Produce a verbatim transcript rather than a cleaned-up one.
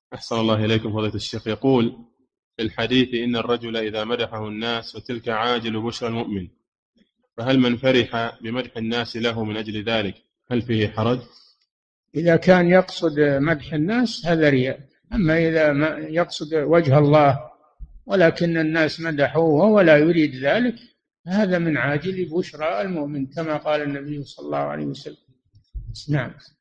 أحسن الله إليكم فضيلة الشيخ. يقول في الحديث إن الرجل إذا مدحه الناس فتلك عاجل بشرى المؤمن، فهل من فرح بمدح الناس له من أجل ذلك هل فيه حرج؟ إذا كان يقصد مدح الناس هذا رياء، أما إذا ما يقصد وجه الله ولكن الناس مدحوه ولا يريد ذلك هذا من عاجل بشرى المؤمن كما قال النبي صلى الله عليه وسلم. نعم.